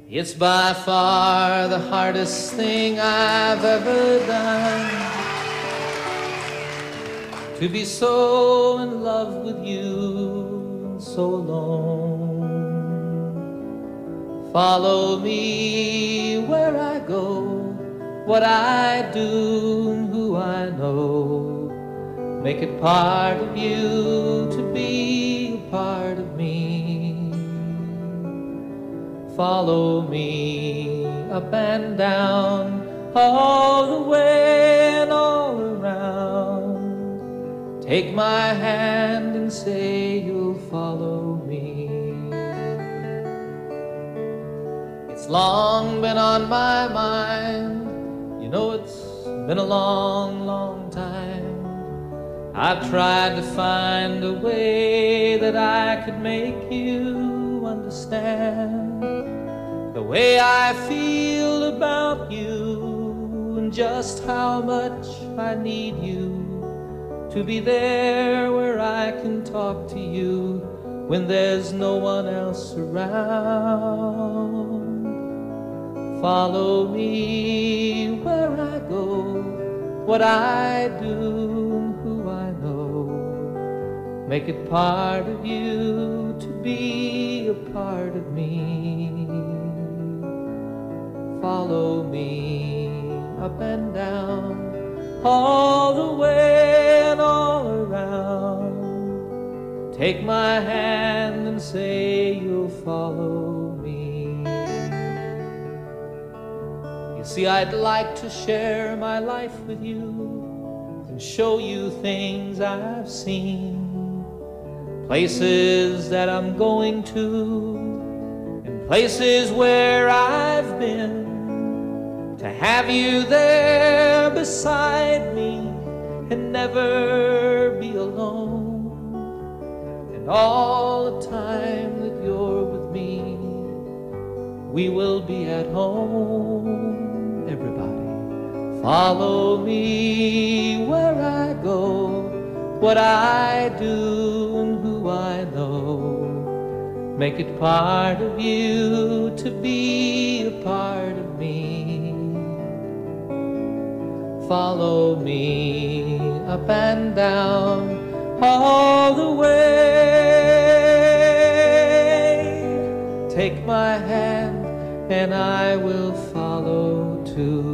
It's by far the hardest thing I've ever done, to be so in love with you and so alone. Follow me where I go, what I do and who I know. Make it part of you to be a part of me. Follow me up and down, all the way and all around. Take my hand and say you'll follow me. It's long been on my mind, you know it's been a long, long time. I've tried to find a way that I could make you understand the way I feel about you, and just how much I need you to be there where I can talk to you when there's no one else around. Follow me where I go, what I do and who I know. Make it part of you to be a part of me. Follow me up and down, all the way and all around. Take my hand and say you'll follow me. You see, I'd like to share my life with you and show you things I've seen, places that I'm going to, and places where I've been. To have you there beside me and never be alone. And all the time that you're with me, we will be at home. Everybody, follow me where I go, what I do and who I know. Make it part of you to be a part of me. Follow me up and down, all the way. Take my hand and I will follow too.